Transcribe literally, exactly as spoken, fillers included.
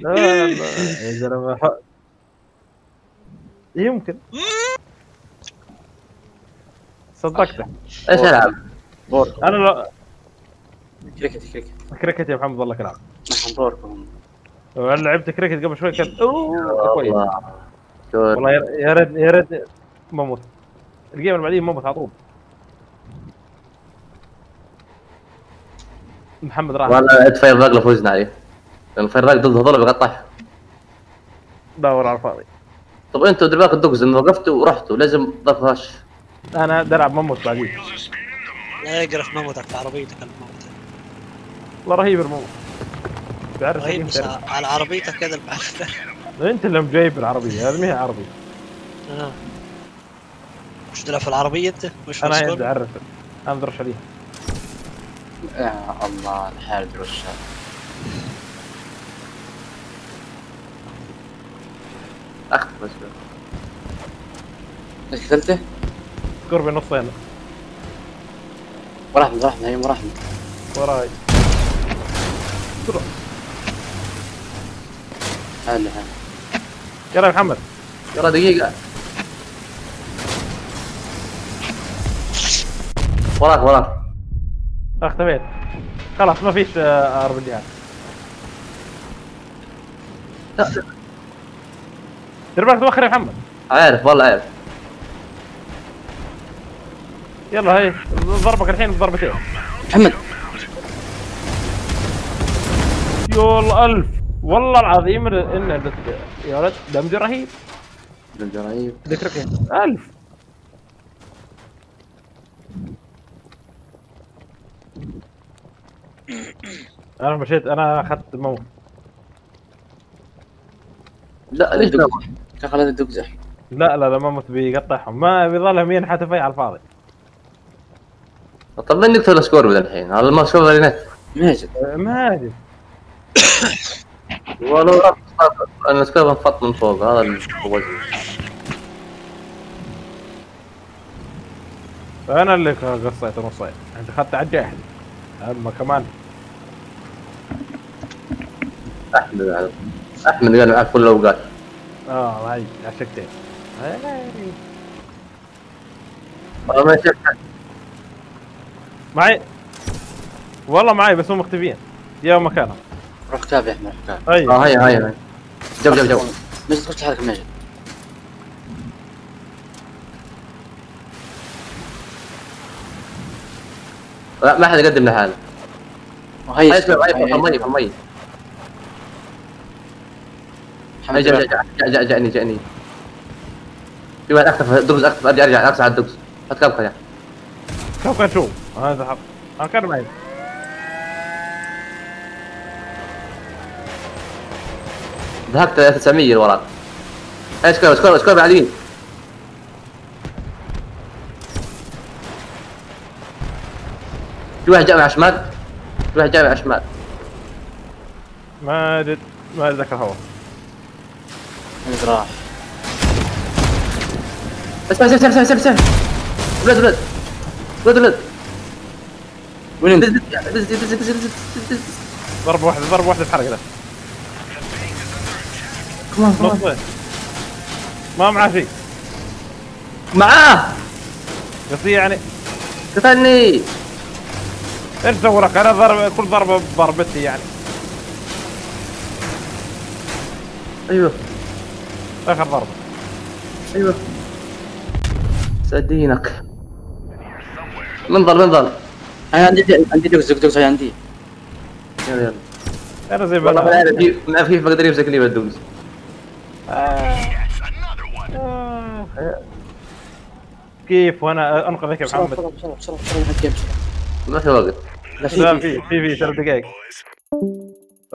لا لا يا زلمه يمكن صدقتك. ايش العب؟ انا لا كريكت كريكت كريكت يا محمد والله كلام. نحن دوركم. لعبت كريكت قبل شوي كان اوه كويس والله. يا ريت يا ريت ما موت الجيم اللي بعدين ما موت على طول. محمد راح والله فاير راق فوزنا عليه لان فاير راق ضد هذول بيقطعها. دور على الفاضي. طب انتوا دير بالك الدوجز انه وقفتوا ورحتوا لازم ضرب هاش. انا درعب ما موت بعدين. لا يقرف مموتك في عربيتك الموت. والله رهيب الموت. تعرف رهيب بس على عربيتك كذا البعث. انت اللي مجايب العربيه هذه ما هي عربيه. اه مش تلعب في العربيه انت؟ مش انا هي اعرف انا درش عليها. يا الله الحال درشها. اخذ بس ايش قتلته؟ قرب نصين. ورحنا ورحنا هي ورحنا وراي. هلا هلا يلا يا محمد يلا دقيقة. وراك وراك. اختفيت خلاص ما فيش اربليات. دير بالك توخر يا محمد. عارف والله عارف. يلا هي ضربك الحين بضربتين. محمد يلا الف والله العظيم ان يا ولد دمجي رهيب. دمجي رهيب. ذكرك الف. انا مشيت انا اخذت الموت. لا ليش شغل هذا الدقزة. لا لا لا ما موت بيقطعهم ما بيظلهم ينحتوا في على الفاضي. طب من نقتل السكور بدل الحين على ما سكور رينات ماجد ماجد ولو رحت انا سكور انفط من فوق هذا الوزن. انا اللي قصيت نصين انت اخذت على الجاحد اما كمان. احمد احمد قال معك كل الاوقات. اه هاي عشقتين. والله ما شفت معي والله معي بس هم مختفيين يا مكانهم. روح كتاب يا احمد روح كتاب. ايوه اه هاي هاي جو جو جو ماجد تخش تحرك ماجد. لا ما حد يقدم لحاله. وهي هاي اسمع هاي في المي في المي. هاي جا جا جا جا جاني جاني. في واحد اختفى دقز اختفى ارجع ارجع اقصى على الدقز. هات كابكا يا كيف كان شوف هذا حق انا كان معي. ذهبت تسعمية وراك. هاي سكور سكور سكور على اليمين. في واحد جاء من على الشمال. في واحد جاء من على الشمال. ماجد ما اتذكر هو. ماجد راح. اسمع اسمع اسمع اسمع اسمع. ولد ولد. ولد ولد. وين انت؟ ضربة واحدة ضربة واحدة بحرق له. كمان كمان. ما معاه شيء. معاه. قصدي يعني. قتلني. ايش دورك انا ضرب كل ضربة بضربتي يعني. ايوه. اخر ضربة. ايوه. سدينك. منظر منظر. انا عندي عندي دقز دقز هاي عندي. يلا يلا. انا زي والله ما اعرف كيف ما في بقدر يمسك لي بالدوز. كيف وانا انقذك يا محمد. بسرعة بسرعة بسرعة بسرعة ما في وقت. لا في في في ثلاث دقائق.